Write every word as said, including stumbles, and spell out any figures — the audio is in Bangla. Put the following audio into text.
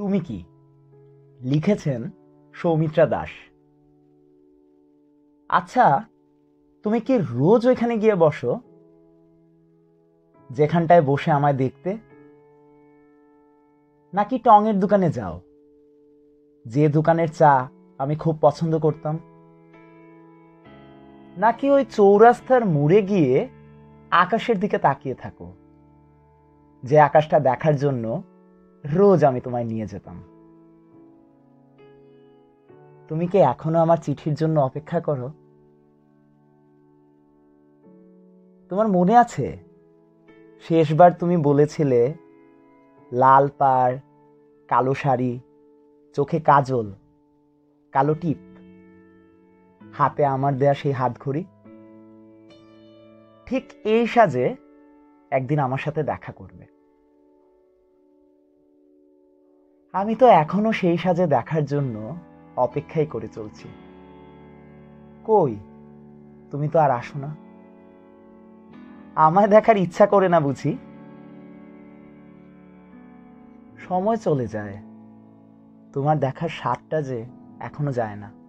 তুমি কি লিখেছেন সৌমিত্রা দাস। আচ্ছা, তুমি কি রোজ ওইখানে গিয়ে বসো যেখানটায় বসে আমায় দেখতে, নাকি টঙের দোকানে যাও, যে দোকানের চা আমি খুব পছন্দ করতাম, নাকি ওই চৌরাস্তার মোড়ে গিয়ে আকাশের দিকে তাকিয়ে থাকো, যে আকাশটা দেখার জন্য রোজ আমি তোমায় নিয়ে যেতাম? তুমি কি এখনো আমার চিঠির জন্য অপেক্ষা করো? তোমার মনে আছে শেষবার তুমি বলেছিলে লাল পাড়, কালো শাড়ি, চোখে কাজল, কালো টিপ, হাতে আমার দেয়া সেই হাত ঘড়ি, ঠিক এই সাজে একদিন আমার সাথে দেখা করবে। আমি তো এখনো সেই সাজে দেখার জন্য অপেক্ষাই করে চলছি। কই, তুমি তো আর আসো না। আমায় দেখার ইচ্ছা করে না বুঝি? সময় চলে যায়, তোমার দেখার স্বাদটা যে এখনো যায় না।